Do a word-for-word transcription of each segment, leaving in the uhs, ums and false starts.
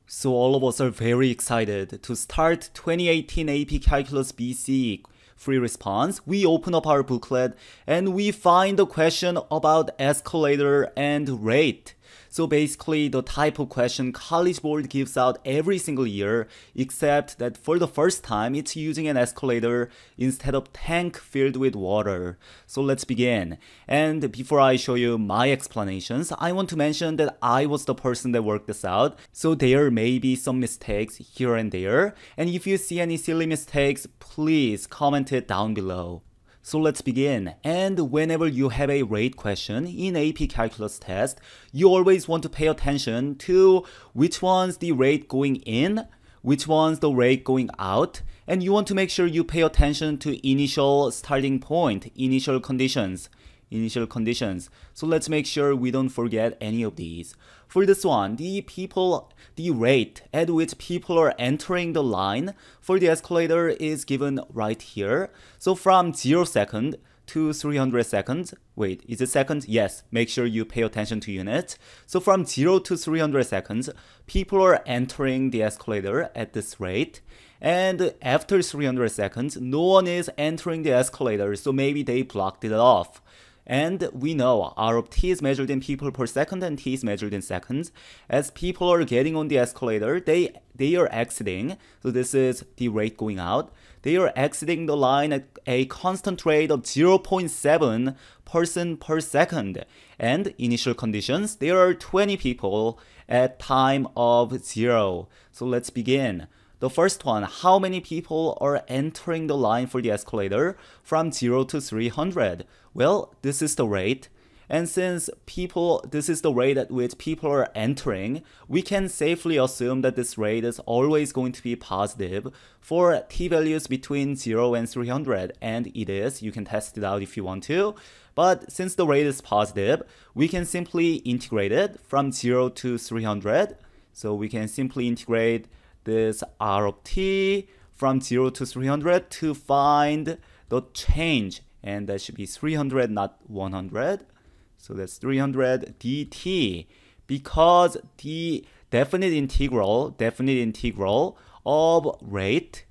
So all of us are very excited to start twenty eighteen A P Calculus B C free response. We open up our booklet and we find a question about escalator and rate. So basically the type of question College Board gives out every single year, except that for the first time it's using an escalator instead of tank filled with water. So let's begin. And before I show you my explanations, I want to mention that I was the person that worked this out. So there may be some mistakes here and there. And if you see any silly mistakes, please comment it down below. So let's begin. And whenever you have a rate question in A P Calculus test, you always want to pay attention to which one's the rate going in, which one's the rate going out, and you want to make sure you pay attention to initial starting point, initial conditions. Initial conditions. So let's make sure we don't forget any of these. For this one, the people, the rate at which people are entering the line for the escalator is given right here. So from zero second to three hundred seconds. Wait, is it seconds? Yes, make sure you pay attention to units. So from zero to three hundred seconds, people are entering the escalator at this rate. And after three hundred seconds, no one is entering the escalator, so maybe they blocked it off. And we know R of t is measured in people per second and t is measured in seconds. As people are getting on the escalator, they they are exiting. So this is the rate going out. They are exiting the line at a constant rate of zero point seven person per second. And initial conditions, there are twenty people at time of zero. So let's begin. The first one, how many people are entering the line for the escalator from zero to three hundred? Well, this is the rate. And since people, this is the rate at which people are entering, we can safely assume that this rate is always going to be positive for t values between zero and three hundred. And it is. You can test it out if you want to. But since the rate is positive, we can simply integrate it from zero to three hundred. So we can simply integrate this R of t from zero to three hundred to find the change, and that should be three hundred, not one hundred. So that's three hundred dt, because the definite integral, definite integral of rate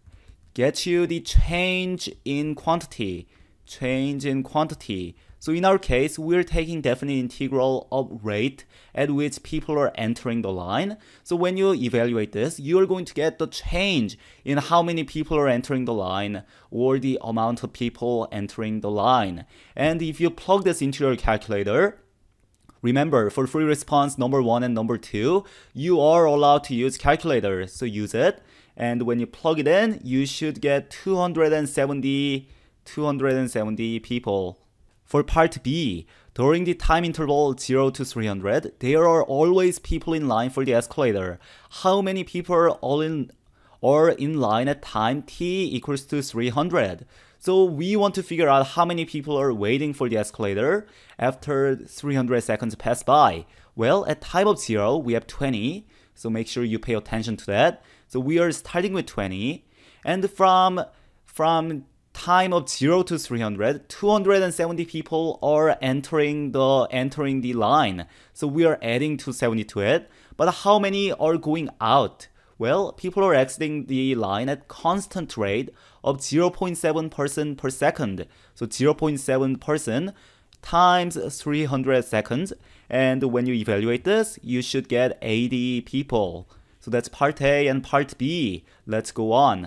gets you the change in quantity, change in quantity. So in our case, we're taking definite integral of rate at which people are entering the line. So when you evaluate this, you're going to get the change in how many people are entering the line or the amount of people entering the line. And if you plug this into your calculator, remember, for free response number one and number two, you are allowed to use calculator, so use it. And when you plug it in, you should get two hundred seventy, two hundred seventy people. For part B, during the time interval zero to three hundred, there are always people in line for the escalator. How many people are all in or in line at time t equals to three hundred? So we want to figure out how many people are waiting for the escalator after three hundred seconds pass by. Well, at time of zero, we have twenty, so make sure you pay attention to that. So we are starting with twenty, and from from time of zero to three hundred, two hundred seventy people are entering the entering the line. So we are adding two hundred seventy to it. But how many are going out? Well, people are exiting the line at constant rate of zero point seven person per second. So zero point seven person times three hundred seconds. And when you evaluate this, you should get eighty people. So that's part A and part B. Let's go on.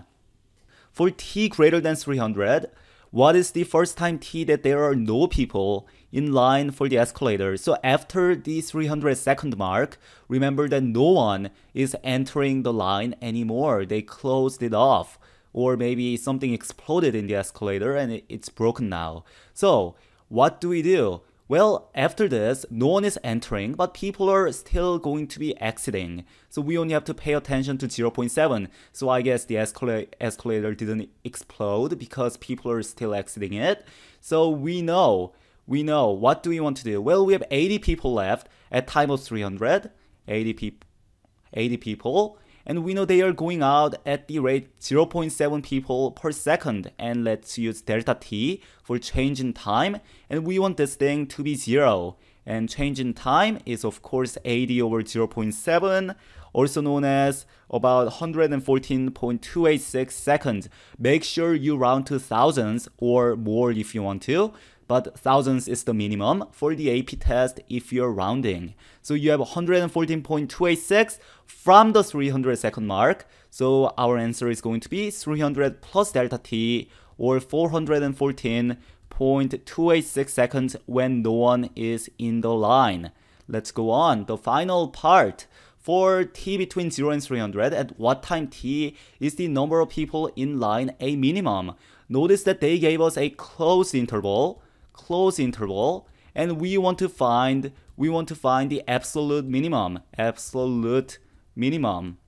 For t greater than three hundred, what is the first time t that there are no people in line for the escalator? So after the three hundred second mark, remember that no one is entering the line anymore. They closed it off. Or maybe something exploded in the escalator and it's broken now. So what do we do? Well, after this, no one is entering, but people are still going to be exiting. So we only have to pay attention to zero point seven. So I guess the escala escalator didn't explode because people are still exiting it. So we know, we know, what do we want to do? Well, we have eighty people left at time of three hundred, eighty, peop eighty people. And we know they are going out at the rate zero point seven people per second. And let's use delta t for change in time. And we want this thing to be zero. And change in time is of course eighty over zero point seven also known as about one hundred fourteen point two eight six seconds. Make sure you round to thousands or more if you want to, but thousands is the minimum for the A P test if you're rounding. So you have one hundred fourteen point two eight six from the three hundred second mark. So our answer is going to be three hundred plus delta t, or four hundred fourteen point two eight six seconds when no one is in the line. Let's go on. The final part. For t between zero and three hundred, at what time t is the number of people in line a minimum? Notice that they gave us a closed interval, closed interval, and we want to find we want to find the absolute minimum, absolute minimum.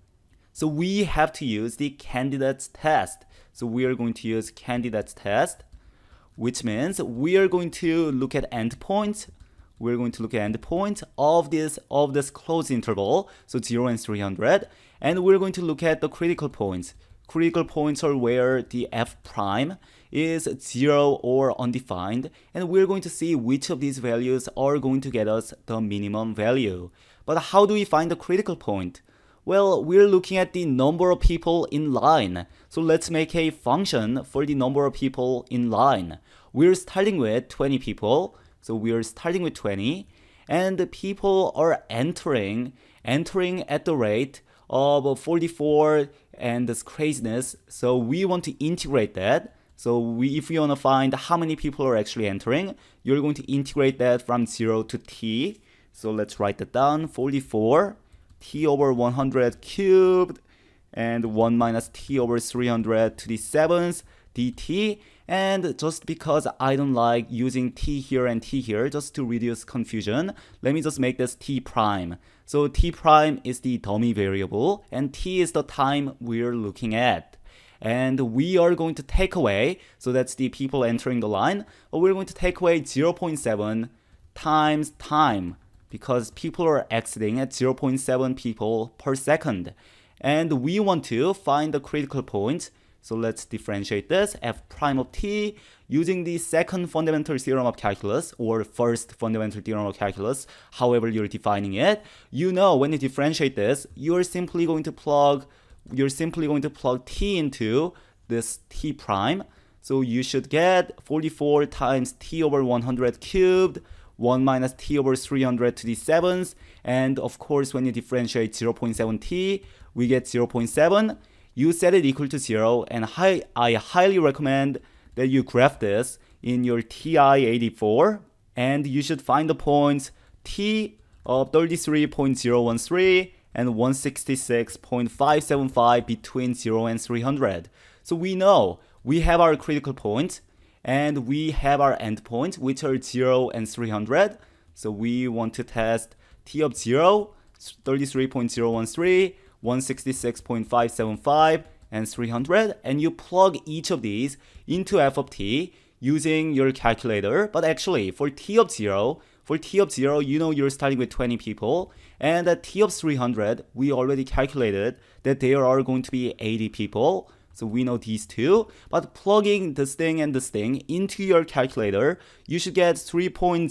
So we have to use the candidates test. So we are going to use candidates test, which means we are going to look at endpoints. We're going to look at endpoints of this of this closed interval, so zero and three hundred, and we're going to look at the critical points. Critical points are where the f prime is zero or undefined, and we're going to see which of these values are going to get us the minimum value. But how do we find the critical point? Well, we're looking at the number of people in line. So let's make a function for the number of people in line. We're starting with twenty people. So we're starting with twenty, and the people are entering, entering at the rate of forty-four and this craziness. So we want to integrate that. So we, if you want to find how many people are actually entering, you're going to integrate that from zero to t. So let's write that down. forty-four, t over one hundred cubed, and one minus t over three hundred to the seventh dt. And just because I don't like using t here and t here, just to reduce confusion, let me just make this t prime. So t prime is the dummy variable, and t is the time we're looking at. And we are going to take away, so that's the people entering the line, but we're going to take away zero point seven times time, because people are exiting at zero point seven people per second. And we want to find the critical point. So let's differentiate this, f prime of t, using the second fundamental theorem of calculus, or first fundamental theorem of calculus, however you're defining it. You know, when you differentiate this, you're simply going to plug, you're simply going to plug t into this t prime. So you should get forty-four times t over one hundred cubed, one minus t over three hundred to the seventh, and of course when you differentiate zero point seven t, we get zero point seven. You set it equal to zero, and hi I highly recommend that you graph this in your T I eighty-four, and you should find the points t of thirty-three point zero one three and one sixty-six point five seven five between zero and three hundred. So we know we have our critical point, and we have our endpoints, which are zero and three hundred. So we want to test t of zero, thirty-three point zero one three, one sixty-six point five seven five, and three hundred, and you plug each of these into f of t using your calculator. But actually, for t of zero, for t of zero, you know you're starting with twenty people, and at t of three hundred, we already calculated that there are going to be eighty people. So we know these two, but plugging this thing and this thing into your calculator, you should get three point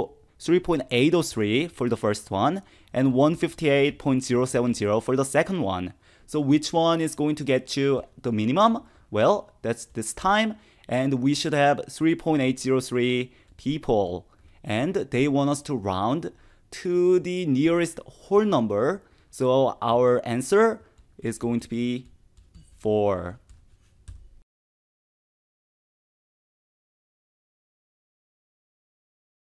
eight zero three for the first one, and one fifty-eight point zero seven zero for the second one. So which one is going to get you the minimum? Well, that's this time, and we should have three point eight zero three people, and they want us to round to the nearest whole number. So our answer is going to be four.